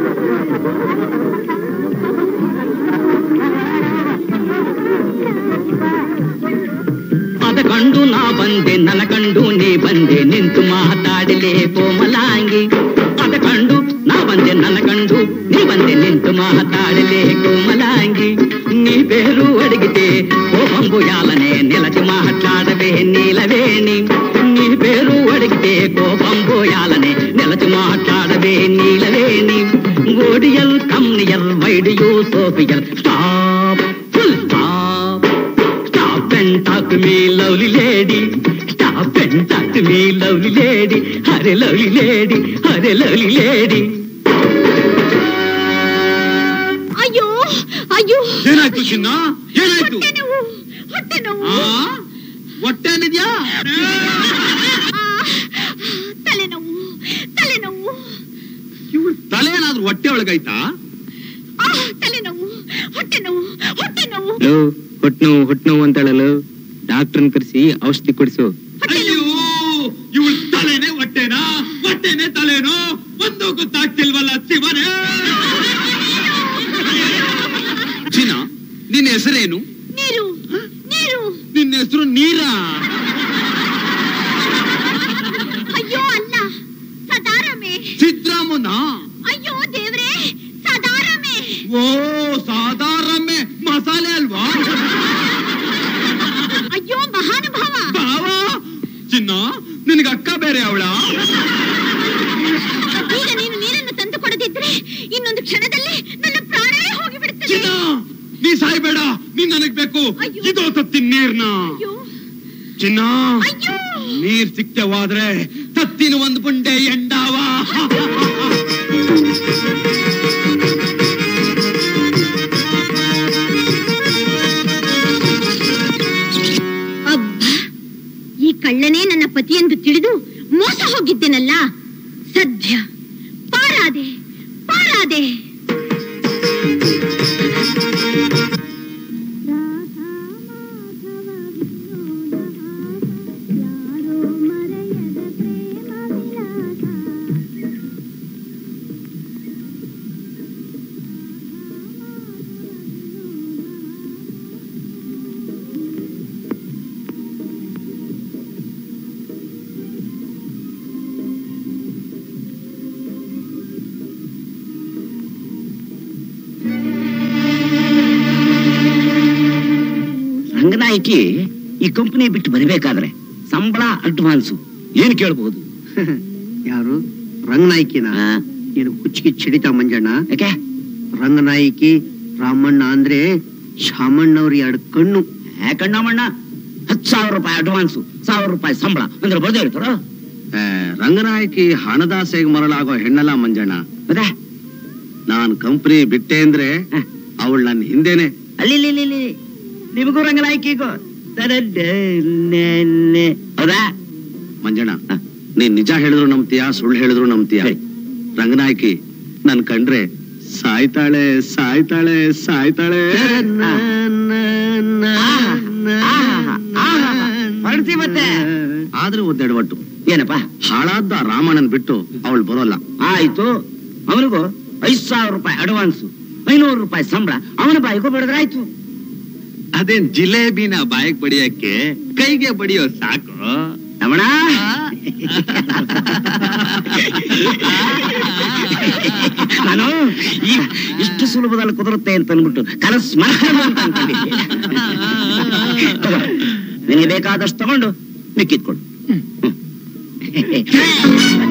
ಅದ ಕಂಡು ನಾ ಬಂದೆ, ನನ್ನ ಕಂಡು ನೀ ಬಂದೆ, ನಿಂತು ಮಾತಾಡಲೇ ಕೋಮಲಾಂಗಿ. ಅದ ಕಂಡು ನಾ ಬಂದೆ, ನನ್ನ ಕಂಡು ನೀ ಬಂದೆ, ನಿಂತು ಮಾತಾಡಲೇ ಕೋಮಲಾಂಗಿ. నీ పేరు అడిగితే కోపంబు యాలనే నిలచి మాట్లాడవే నీలవేణి. నీ పేరు అడిగితే కోపంబు యాలనే నిలచి మాట్లాడవే నీలవేణి. ఓడియల్ కమ్నియల్ వైడియో సోఫియల్ stop full stop. Stop and talk me lovely lady. Stop and talk me lovely lady. హరే లవ్లీ లేడీ, హరే లవ్లీ లేడీ. ಏನಾಯ್ತು ಚಿನ್ನ? ಏನಾಯ್ತು? ಹೊಟ್ಟೆ ಏನಿದ್ಯಾ? ತಲೆನೋವು ತಲೆನೋವು. ಇವಳು ತಲೆ ಏನಾದ್ರೂ ಹೊಟ್ಟೆ ಒಳಗಾಯ್ತಾ? ತಲೆನೋವು ಹೊಟ್ಟೆ ನೋವು ಹೊಟ್ಟೆ ನೋವು. ಹೊಟ್ಟೆ ನೋವು ಅಂತೇಳಲು ಡಾಕ್ಟರ್ನ ಕರೆಸಿ ಔಷಧಿ ಕೊಡಿಸು. ಅಯ್ಯೋ, ಇವಳು ತಲೆನೇ ಹೊಟ್ಟೆನಾ, ಹೊಟ್ಟೆನೆ ತಲೆನೋ ಒಂದು ಗೊತ್ತಾಗ್ತಿಲ್ವಲ್ಲ ಶಿವನೇ. ಚಿನ್ನ, ನಿನ್ನ ಹೆಸರೇನು? ನೀರು. ನೀರು. ನಿನ್ನ ಹೆಸರು ನೀರಾ? ಅಯ್ಯೋ ಅಲ್ಲ, ಸದಾರಮೆ. ಸಿದ್ರಾಮನ? ಅಯ್ಯೋ ದೇವ್ರೆ, ಸದಾರಮೆ. ಓ ಸಾದಾರಮೆ, ಮಸಾಲೆ ಅಲ್ವಾ? ಅಯ್ಯೋ ಮಹಾನುಭಾವ. ಭಾವ? ಚಿನ್ನ, ನಿನಗೆ ಅಕ್ಕ ಬೇರೆ ಅವಳ? ಈಗ ನೀನು ನೀರನ್ನು ತಂದು ಕೊಡದಿದ್ರೆ ಇನ್ನೊಂದು ಕ್ಷಣದಲ್ಲಿ ನನ್ನ ಪ್ರಾಣವೇ ಹೋಗಿಬಿಡುತ್ತದೆ. ಚಿನ್ನ, ನೀ ಸಾಯ್ಬೇಡ, ನೀನ್ ನನಗ್ ಬೇಕು. ಇದೋ ತತ್ತಿನ ನೀರ್ನ. ಚಿನ್ನ, ನೀರ್ ಸಿಕ್ತವಾದ್ರೆ ತತ್ತಿನ ಒಂದು ಬುಂಡೆ ಎಂಡಾವ. ಅಬ್ಬ, ಈ ಕಳ್ಳನೇ ನನ್ನ ಪತಿಯೆಂದು ತಿಳಿದು ಮೋಸ ಹೋಗಿದ್ದೇನಲ್ಲ. ಸದ್ಯ ಪಾರಾದೆ ಪಾರಾದೆ. ರಂಗನಾಯಕಿ ಈ ಕಂಪನಿ ಬಿಟ್ಟು ಬರಬೇಕಾದ್ರೆ ಸಂಬಳ ಅಡ್ವಾನ್ಸು ಏನ್ ಕೇಳಬಹುದು? ಯಾರು? ರಂಗನಾಯಕಿನ? ಏನು ಹುಚ್ಚಿಗೆ ಚಿಡಿತಾ ಮಂಜಣ್ಣ? ಯಾಕೆ? ರಂಗನಾಯಕಿ ರಾಮಣ್ಣ ಅಂದ್ರೆ ಶಾಮಣ್ಣವ್ರ ಎರಡು ಕಣ್ಣು. ಕಣ್ಣಮ್ಮಣ್ಣ 10,000 ರೂಪಾಯಿ ಅಡ್ವಾನ್ಸು, 1,000 ರೂಪಾಯಿ ಸಂಬಳ ಅಂದ್ರೆ ಬರ್ದೇ ಇರ್ತಾರ? ರಂಗನಾಯಕಿ ಹಣದಾಸೆಗೆ ಮರಳಾಗೋ ಹೆಣ್ಣಲ್ಲ ಮಂಜಣ್ಣ. ಅದೇ ನಾನ್ ಕಂಪನಿ ಬಿಟ್ಟೆ ಅಂದ್ರೆ ಅವಳು ನನ್ನ ಹಿಂದೆನೆ. ಅಲ್ಲಿ ನಿಮಗೂ ರಂಗನಾಯಕಿಗೂ ಹೌದಾ ಮಂಜಣ್ಣ? ನೀನ್ ನಿಜ ಹೇಳಿದ್ರು ನಂಬ್ತೀಯ, ಸುಳ್ಳು ಹೇಳಿದ್ರು ನಂಬ್ತೀಯ. ರಂಗನಾಯಕಿ ನನ್ ಕಂಡ್ರೆ ಸಾಯ್ತಾಳೆ ಸಾಯ್ತಾಳೆ ಸಾಯ್ತಾಳೆ. ಹೊರಡ್ತಿ ಮತ್ತೆ? ಆದ್ರೆ ಒದ್ದೆಡವಟ್ಟು. ಏನಪ್ಪ? ಹಾಳಾದ ರಾಮಣ್ಣನ್ ಬಿಟ್ಟು ಅವಳು ಬರೋಲ್ಲ. ಆಯ್ತು, ಅವನಿಗೂ 5,000 ರೂಪಾಯಿ ಅಡ್ವಾನ್ಸು, 500 ರೂಪಾಯಿ ಸಂಬಳ ಅವನ ಬಾಯಿಗೂ ಬಡಿದ್ರಾಯ್ತು. ಅದೇನ್ ಜಿಲೇಬಿನ ಬಾಯಿಗೆ ಬಡಿಯಕ್ಕೆ ಕೈಗೆ ಬಡಿಯೋ ಸಾಕು ರಮಣ. ನಾನು ಇಷ್ಟು ಸುಲಭದಲ್ಲಿ ಕುದುರುತ್ತೆ ಅಂತ ಅಂದ್ಬಿಟ್ಟು ಕನಸು ಮಾಡ್ಕೊಂಡು ಅಂತ ಅನ್ಕೊಂಡಿದ್ದೆ. ನಿನಗೆ ಬೇಕಾದಷ್ಟು ತಗೊಂಡು ಮಿಕ್ಕಿದ್ಕೊಡು.